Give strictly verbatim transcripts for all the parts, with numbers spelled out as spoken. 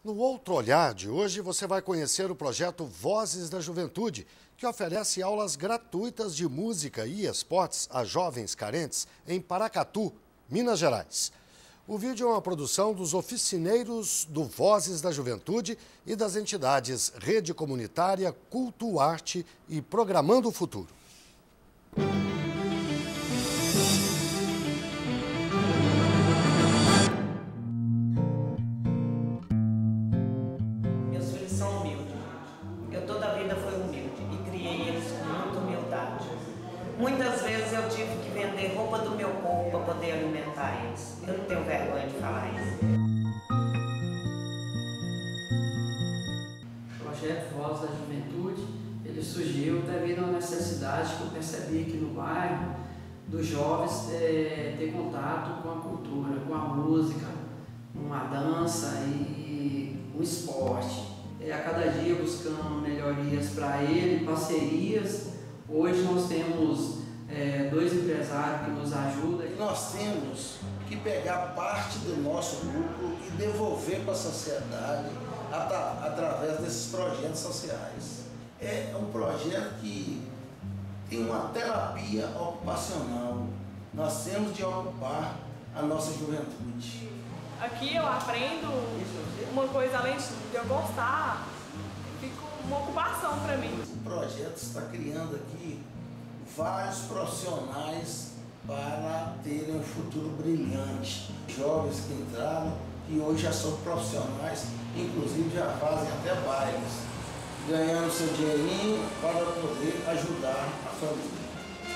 No Outro Olhar de hoje, você vai conhecer o projeto Vozes da Juventude, que oferece aulas gratuitas de música e esportes a jovens carentes em Paracatu, Minas Gerais. O vídeo é uma produção dos oficineiros do Vozes da Juventude e das entidades Rede Comunitária, Culto Arte e Programando o Futuro. Meus filhos são humildes. Eu toda a vida fui humilde e criei eles com muita humildade. Muitas vezes eu tive que vender roupa do meu corpo para poder alimentar eles. Eu não tenho vergonha de falar isso. O projeto Voz da Juventude, ele surgiu devido a uma necessidade que eu percebi aqui no bairro, dos jovens é, ter contato com a cultura, com a música, com a dança e o esporte. É, a cada dia buscando melhorias para ele, parcerias. Hoje nós temos é, dois empresários que nos ajudam. Nós temos que pegar parte do nosso lucro e devolver para a sociedade através desses projetos sociais. É um projeto que tem uma terapia ocupacional. Nós temos de ocupar a nossa juventude. Aqui eu aprendo uma coisa, além de eu gostar, fica uma ocupação para mim. O projeto está criando aqui vários profissionais para terem um futuro brilhante. Jovens que entraram, que hoje já são profissionais, inclusive já fazem até bailes, ganhando seu dinheirinho para poder ajudar a família.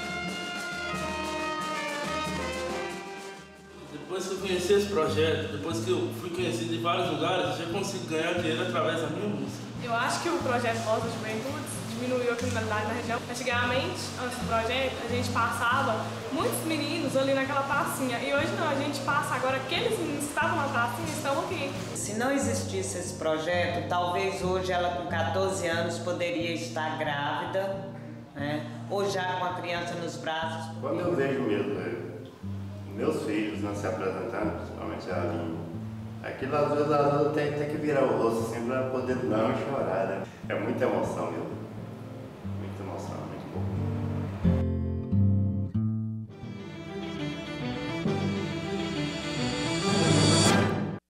Depois que eu conheci esse projeto, depois que eu fui conhecido em vários lugares, eu já consigo ganhar dinheiro através da minha música. Eu acho que o projeto Voz da Juventude diminuiu a criminalidade na região. Antigamente, antes do projeto, a gente passava muitos meninos ali naquela pracinha. E hoje não, a gente passa agora, aqueles meninos que estavam na pracinha estão aqui. Se não existisse esse projeto, talvez hoje ela com quatorze anos poderia estar grávida, né? Ou já com a criança nos braços. Quando eu vejo mesmo né, meus filhos não se apresentando, principalmente a Aline, aquilo às vezes, às vezes eu tenho, tenho que virar o rosto assim para poder não chorar, né? É muita emoção mesmo. Muita emoção, muito bom.